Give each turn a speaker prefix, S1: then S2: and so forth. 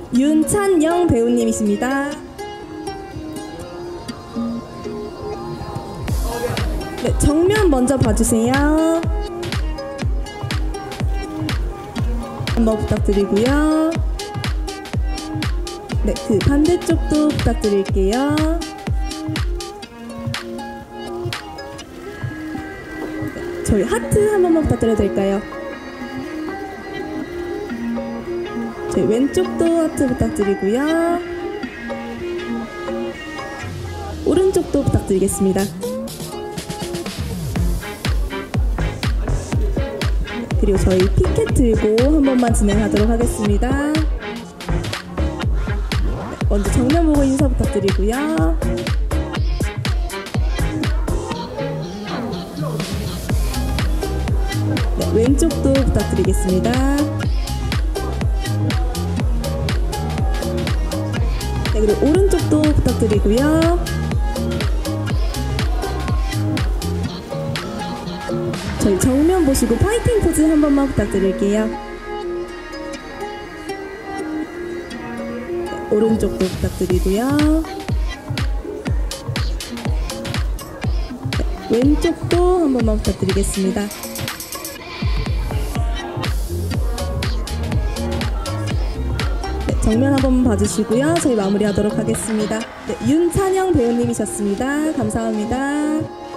S1: 윤찬영 배우님이십니다. 네, 정면 먼저 봐주세요. 한번 부탁드리고요. 네, 그 반대쪽도 부탁드릴게요. 네, 저희 하트 한 번만 부탁드려도 될까요? 저희 왼쪽도 하트 부탁드리고요. 오른쪽도 부탁드리겠습니다. 그리고 저희 피켓 들고 한 번만 진행하도록 하겠습니다. 네, 먼저 정면 보고 인사 부탁드리고요. 네, 왼쪽도 부탁드리겠습니다. 네, 그리고 오른쪽도 부탁드리고요. 저희 정면 보시고 파이팅 포즈 한 번만 부탁드릴게요. 네, 오른쪽도 부탁드리고요. 네, 왼쪽도 한 번만 부탁드리겠습니다. 네, 정면 한 번만 봐주시고요. 저희 마무리하도록 하겠습니다. 네, 윤찬영 배우님이셨습니다. 감사합니다.